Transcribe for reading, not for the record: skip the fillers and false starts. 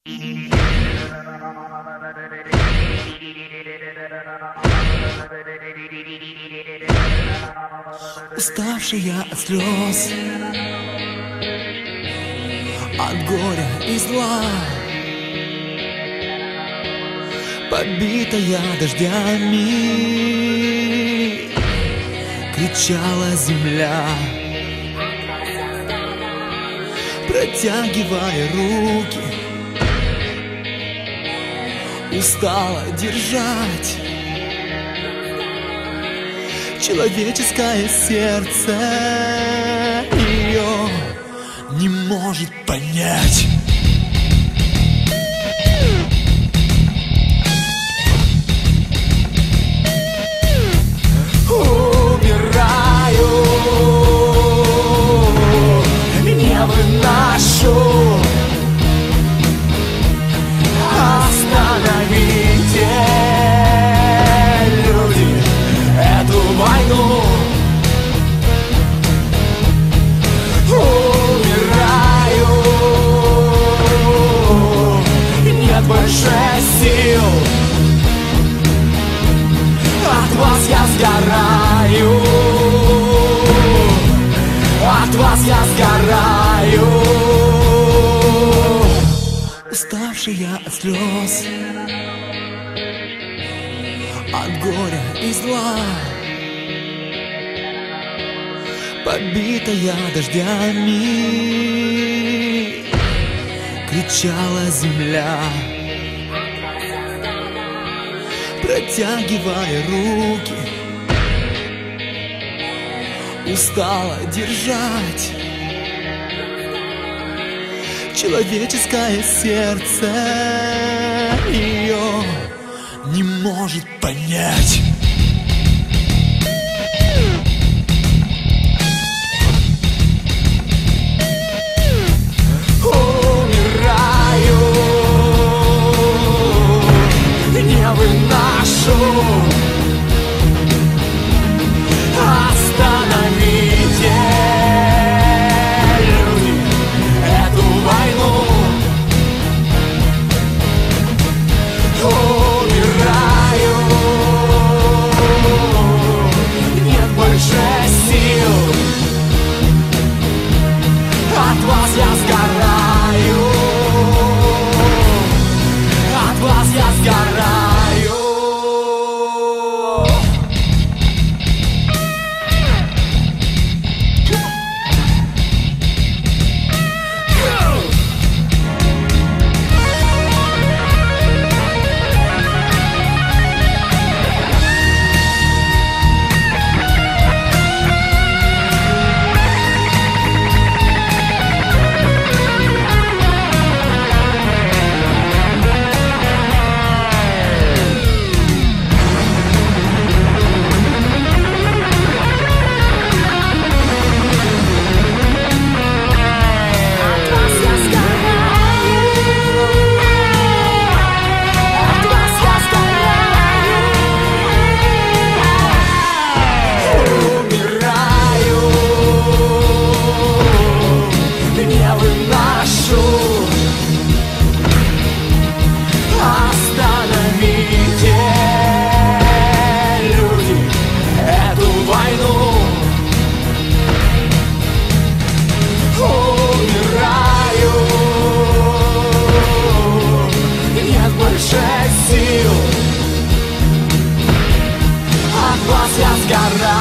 Уставший я от слез, от горя и зла, побитая дождями, кричала земля, протягивая руки, устала держать человеческое сердце, ее не может понять. Умираю, не выношу. Остановите, люди, эту войну. Умираю, нет больше сил. От вас я сгораю, от вас я сгораю. Уставший я от слез, от горя и зла, побитая дождями, кричала земля, протягивая руки, устала держать человеческое сердце, ее не может понять. Умираю, не выношу. Остановите, люди, эту войну. Умираю, нет больше сил. От вас я сгораю, от вас я сгораю. Остановите, люди, эту войну. Умираю, нет больше сил. От вас я сгораю.